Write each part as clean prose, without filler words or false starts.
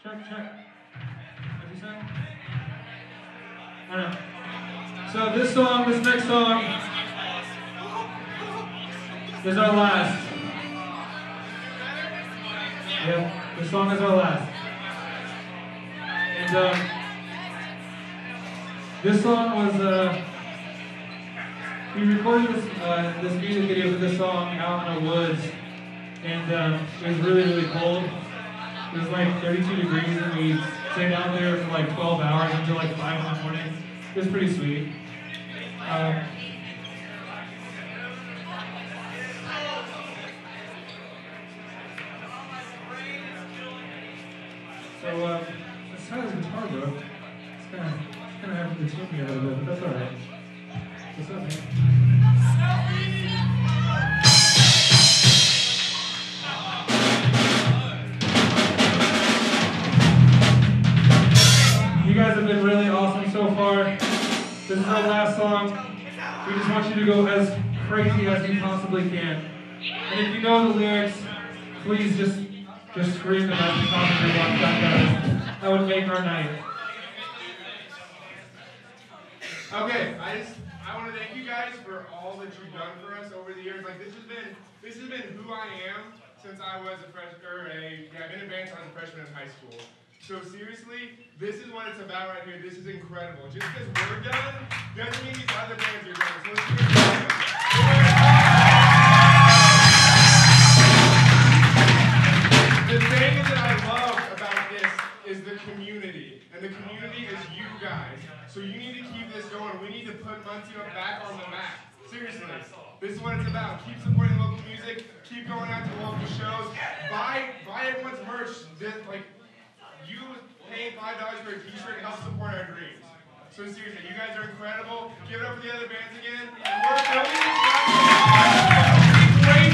Check, check. What'd you say? I don't know. So this next song is our last. Yep, this song is our last. And this song was, we recorded this music video for this song out in the woods, and it was really, really cold. It was like 32 degrees, and we stayed out there for like 12 hours until like 5 in the morning. It was pretty sweet. So that's how his guitar broke. It's kind of having to tune me a little bit, but that's all right. What's up, man? You guys have been really awesome so far. This is our last song. We just want you to go as crazy as you possibly can. And if you know the lyrics, please just scream them at the top of your lungs. That would make our night. Okay, I want to thank you guys for all that you've done for us over the years. Like this has been who I am since I was a freshman. I've been in band since I was a freshman in high school. So seriously, this is what it's about right here. This is incredible. Just because we're done doesn't mean these other bands are done. So let's do it. The thing that I love about this is the community. And the community is you guys. So you need to keep this going. We need to put Muncie back on the map. Seriously. This is what it's about. Keep supporting local music. Keep going out to local shows. Buy everyone's merch. You paying $5 for a t-shirt helps support our dreams. So seriously, you guys are incredible. Give it up for the other bands again. And we're building this crazy.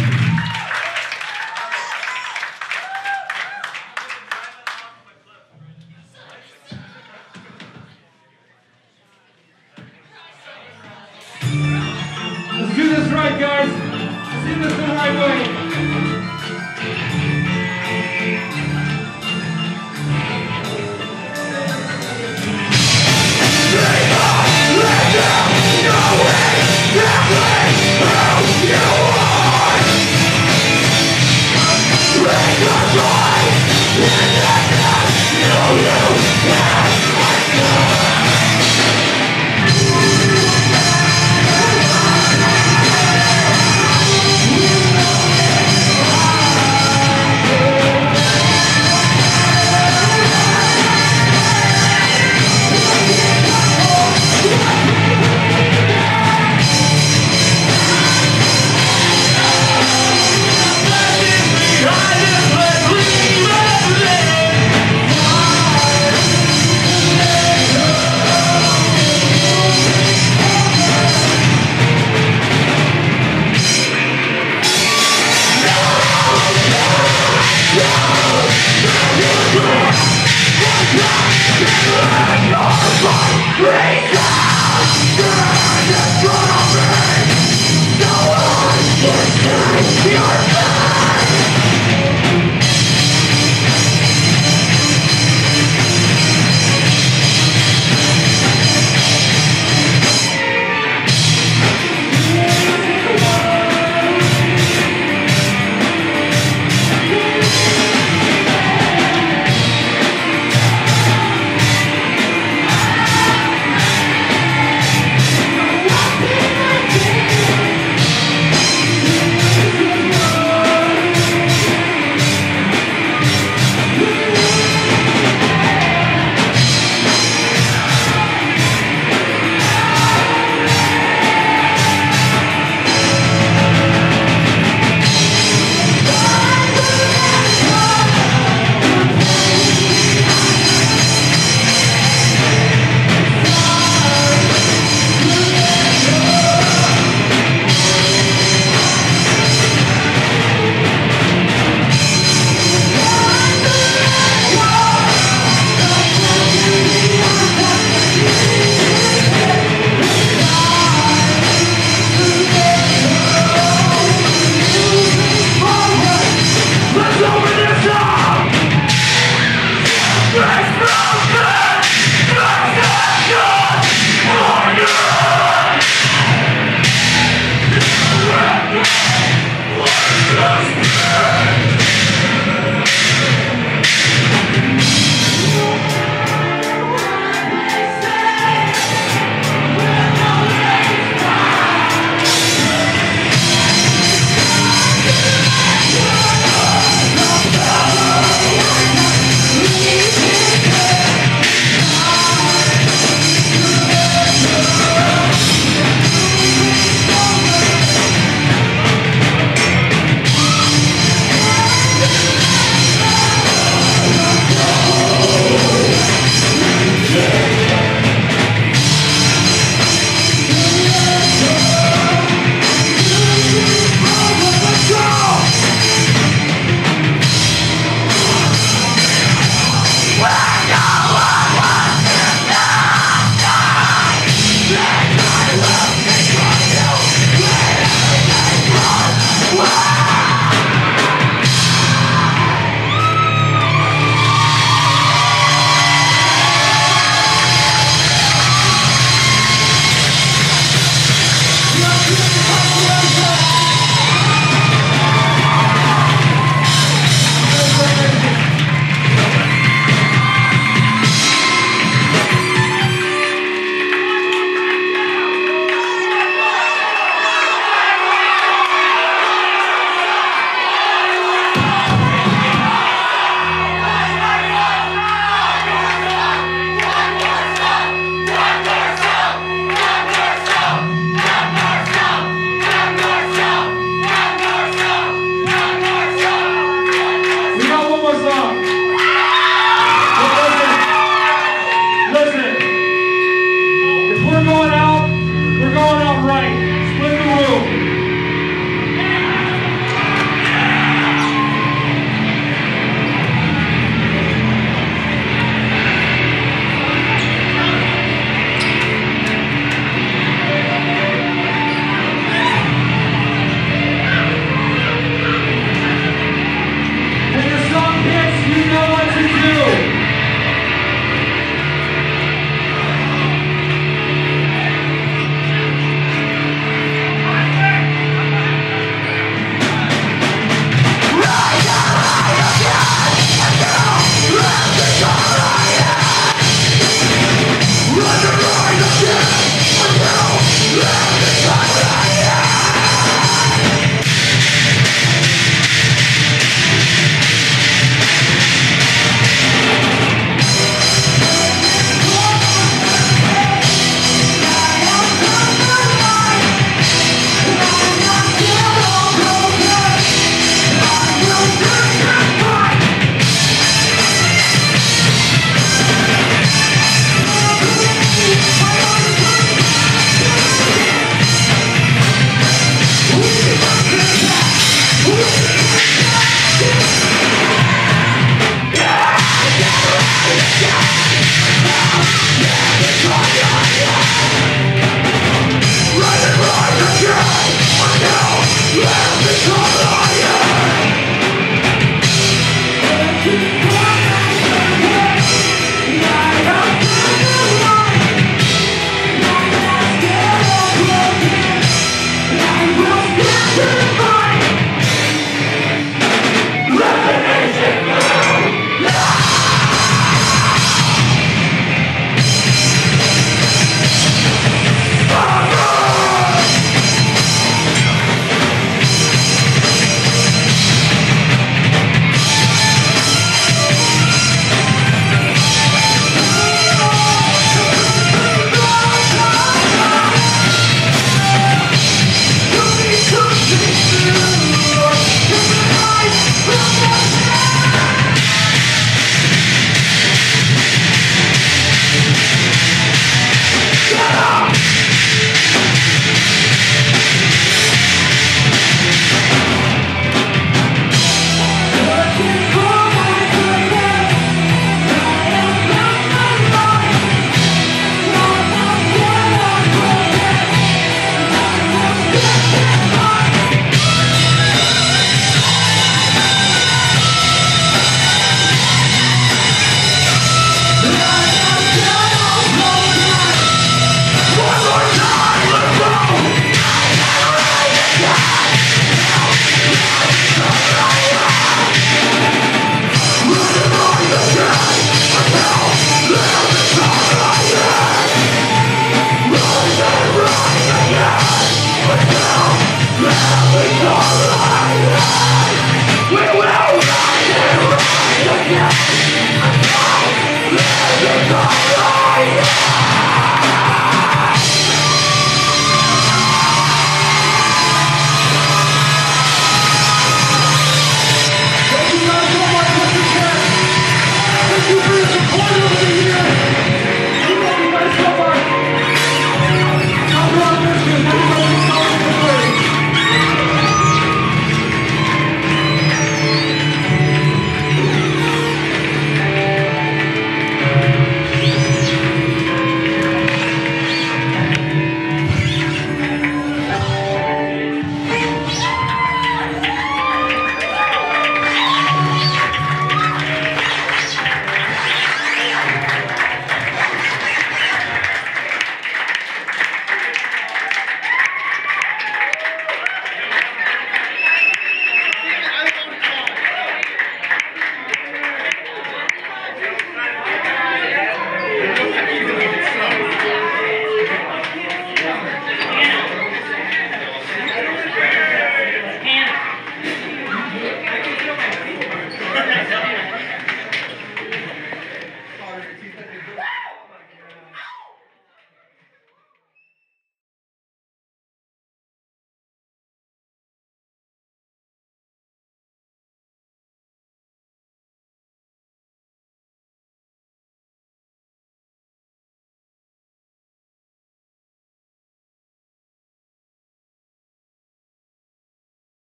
Let's do this right, guys. Let's do this the right way. You're